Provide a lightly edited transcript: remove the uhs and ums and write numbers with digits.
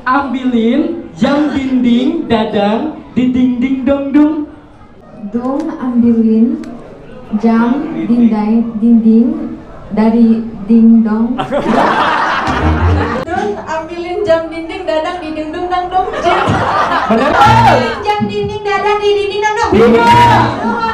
ambilin jam dinding dadang di dinding dong dung. Dong ambilin jam dinding dari ding dong. Dong ambilin jam dinding dadang di ding dong dang dong. Bener. Jam dinding dadang di dinding dang dong. Tiga.